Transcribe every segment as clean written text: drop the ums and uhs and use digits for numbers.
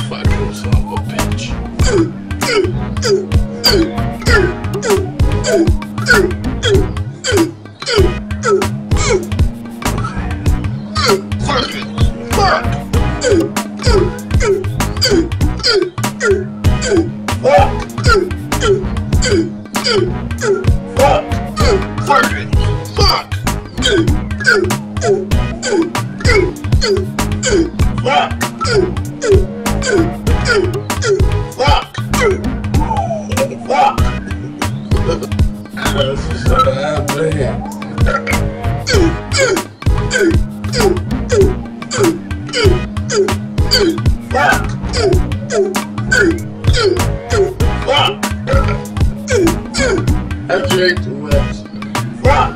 Fucking son of a bitch. Fucking fuck. Fucking fuck. That's just so bad. I drank too much. Fuck.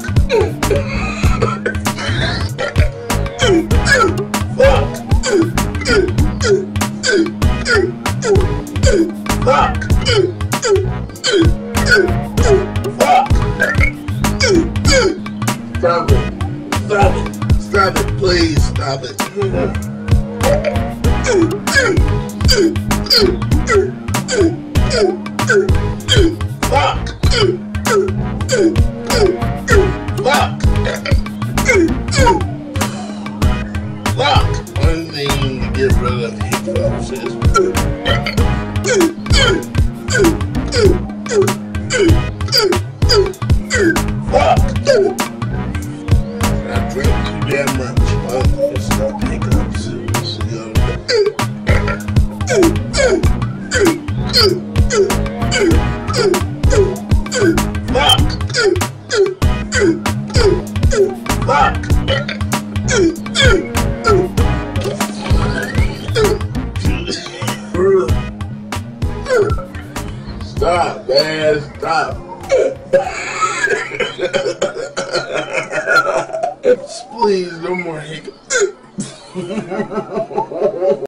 Stop it. Stop it. Stop it, please. Stop it. Fuck. Fuck. Fuck. One thing to get rid of hiccups is fuck. I drink too damn much. It's not hiccups. Fuck. Stop, man. Stop. Please, no more hiccups.